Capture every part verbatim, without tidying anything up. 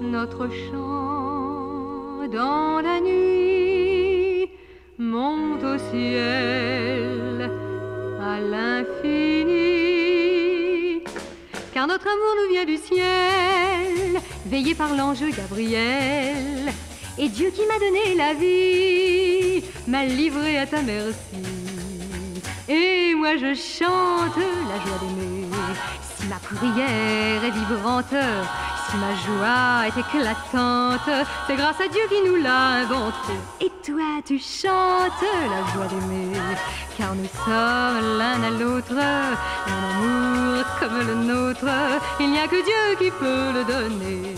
Notre chant dans la nuit monte au ciel à l'infini. Car notre amour nous vient du ciel, veillé par l'ange Gabriel. Et Dieu qui m'a donné la vie m'a livré à ta merci. Et moi je chante la joie d'aimer. Si ma prière est vibrante, si ma joie est éclatante, c'est grâce à Dieu qui nous l'a inventé. Et toi tu chantes la joie d'aimer, car nous sommes l'un à l'autre, un amour comme le nôtre, il n'y a que Dieu qui peut le donner.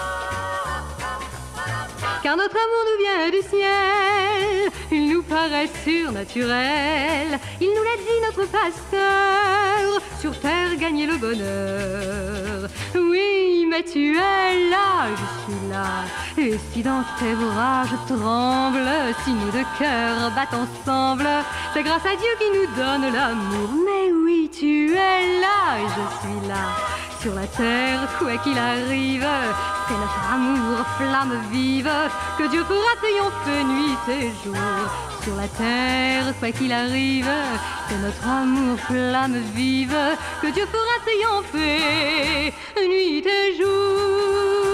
Car notre amour nous vient du ciel, il nous paraît surnaturel. Il nous l'a dit notre pasteur, sur terre gagner le bonheur. Oui, mais tu es là, je suis là. Et si dans tes bras je tremble, si nous deux cœurs battent ensemble, c'est grâce à Dieu qui nous donne l'amour. Mais oui, tu es là, et je suis là. Sur la terre, quoi qu'il arrive, c'est notre amour flamme vive que Dieu fera triompher nuit et jour. Sur la terre, quoi qu'il arrive, c'est notre amour flamme vive que Dieu fera triompher nuit et jour.